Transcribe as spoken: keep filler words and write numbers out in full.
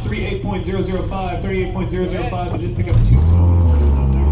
thirty-eight point zero zero five, thirty-eight point zero zero five, but did pick up two points.